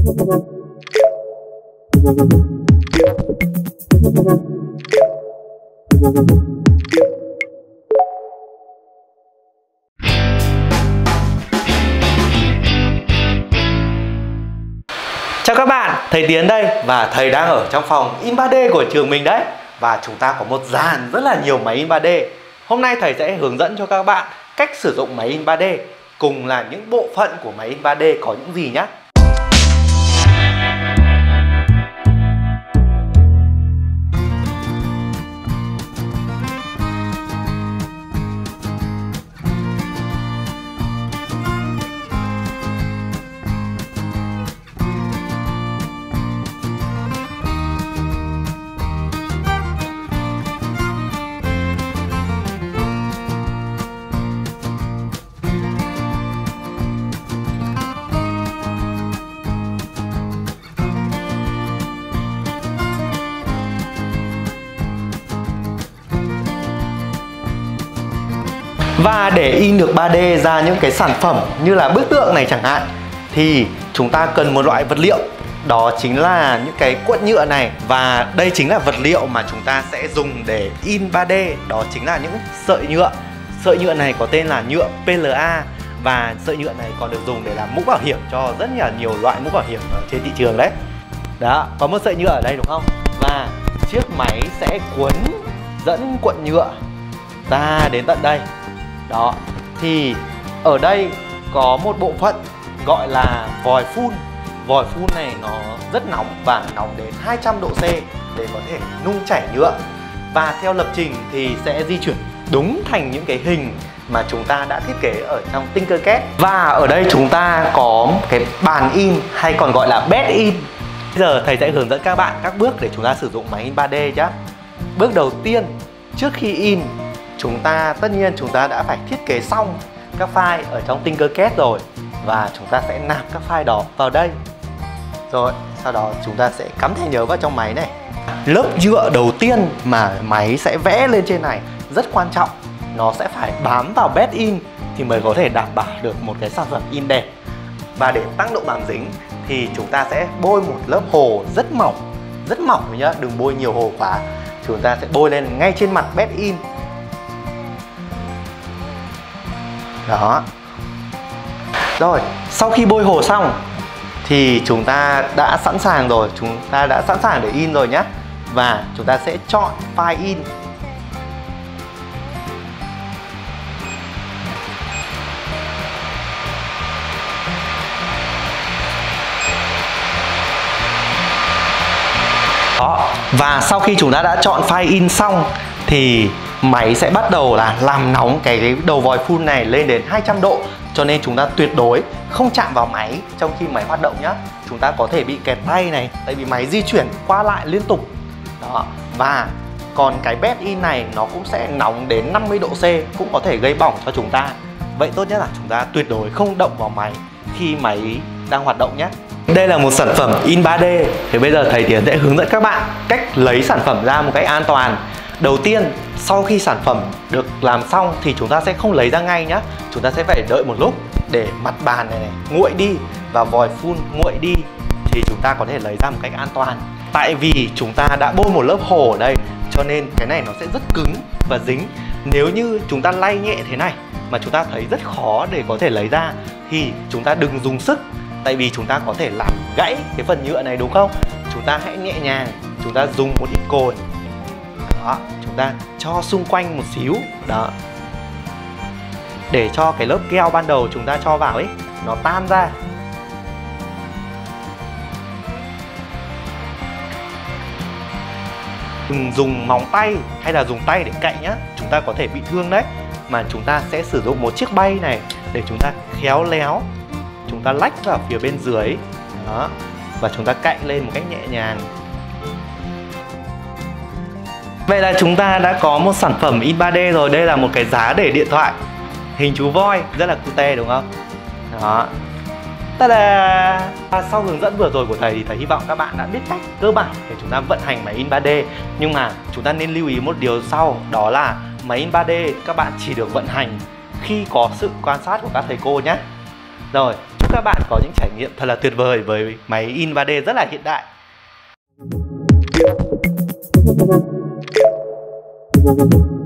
Chào các bạn, thầy Tiến đây và thầy đang ở trong phòng in 3D của trường mình đấy. Và chúng ta có một dàn rất là nhiều máy in 3D. Hôm nay thầy sẽ hướng dẫn cho các bạn cách sử dụng máy in 3D, cùng là những bộ phận của máy in 3D có những gì nhé. Và để in được 3D ra những cái sản phẩm như là bức tượng này chẳng hạn, thì chúng ta cần một loại vật liệu. Đó chính là những cái cuộn nhựa này. Và đây chính là vật liệu mà chúng ta sẽ dùng để in 3D. Đó chính là những sợi nhựa. Sợi nhựa này có tên là nhựa PLA. Và sợi nhựa này còn được dùng để làm mũ bảo hiểm cho rất là nhiều loại mũ bảo hiểm ở trên thị trường đấy. Đó, có một sợi nhựa ở đây đúng không? Và chiếc máy sẽ dẫn cuộn nhựa ra đến tận đây. Đó, thì ở đây có một bộ phận gọi là vòi phun. Vòi phun này nó rất nóng và nóng đến 200 độ C để có thể nung chảy nhựa. Và theo lập trình thì sẽ di chuyển đúng thành những cái hình mà chúng ta đã thiết kế ở trong Tinkercad. Và ở đây chúng ta có cái bàn in hay còn gọi là bed in. Bây giờ thầy sẽ hướng dẫn các bạn các bước để chúng ta sử dụng máy in 3D nhé. Bước đầu tiên, trước khi in, tất nhiên chúng ta đã phải thiết kế xong các file ở trong Tinkercad rồi. Và chúng ta sẽ nạp các file đó vào đây. Rồi, sau đó chúng ta sẽ cắm thẻ nhớ vào trong máy này. Lớp nhựa đầu tiên mà máy sẽ vẽ lên trên này rất quan trọng. Nó sẽ phải bám vào bed in thì mới có thể đảm bảo được một cái sản phẩm in đẹp. Và để tăng độ bám dính thì chúng ta sẽ bôi một lớp hồ rất mỏng nhá, đừng bôi nhiều hồ quá. Chúng ta sẽ bôi lên ngay trên mặt bed in. Đó. Rồi, sau khi bôi hồ xong thì chúng ta đã sẵn sàng rồi, chúng ta đã sẵn sàng để in rồi nhé. Và chúng ta sẽ chọn file in. Đó. Và sau khi chúng ta đã chọn file in xong thì máy sẽ bắt đầu là làm nóng cái đầu vòi phun này lên đến 200 độ. Cho nên chúng ta tuyệt đối không chạm vào máy trong khi máy hoạt động nhé. Chúng ta có thể bị kẹt tay này, tại vì máy di chuyển qua lại liên tục. Đó. Và còn cái bed in này nó cũng sẽ nóng đến 50 độ C, cũng có thể gây bỏng cho chúng ta. Vậy tốt nhất là chúng ta tuyệt đối không động vào máy khi máy đang hoạt động nhé. Đây là một sản phẩm in 3D. Thì bây giờ thầy Tiến sẽ hướng dẫn các bạn cách lấy sản phẩm ra một cách an toàn. Đầu tiên, sau khi sản phẩm được làm xong thì chúng ta sẽ không lấy ra ngay nhé. Chúng ta sẽ phải đợi một lúc để mặt bàn này nguội đi và vòi phun nguội đi thì chúng ta có thể lấy ra một cách an toàn. Tại vì chúng ta đã bôi một lớp hồ ở đây cho nên cái này nó sẽ rất cứng và dính. Nếu như chúng ta lay nhẹ thế này mà chúng ta thấy rất khó để có thể lấy ra thì chúng ta đừng dùng sức, tại vì chúng ta có thể làm gãy cái phần nhựa này đúng không? Chúng ta hãy nhẹ nhàng, chúng ta dùng một ít cồn. Đó, chúng ta cho xung quanh một xíu. Đó, để cho cái lớp keo ban đầu chúng ta cho vào ấy nó tan ra. Đừng dùng móng tay hay là dùng tay để cạy nhá, chúng ta có thể bị thương đấy. Mà chúng ta sẽ sử dụng một chiếc bay này để chúng ta khéo léo, chúng ta lách vào phía bên dưới. Đó, và chúng ta cạy lên một cách nhẹ nhàng. Vậy là chúng ta đã có một sản phẩm in 3D rồi. Đây là một cái giá để điện thoại hình chú voi, rất là cute đúng không? Đó. Ta-da! Sau hướng dẫn vừa rồi của thầy thì thầy hy vọng các bạn đã biết cách cơ bản để chúng ta vận hành máy in 3D. Nhưng mà chúng ta nên lưu ý một điều sau, đó là máy in 3D các bạn chỉ được vận hành khi có sự quan sát của các thầy cô nhé. Rồi, các bạn có những trải nghiệm thật là tuyệt vời với máy in 3D rất là hiện đại.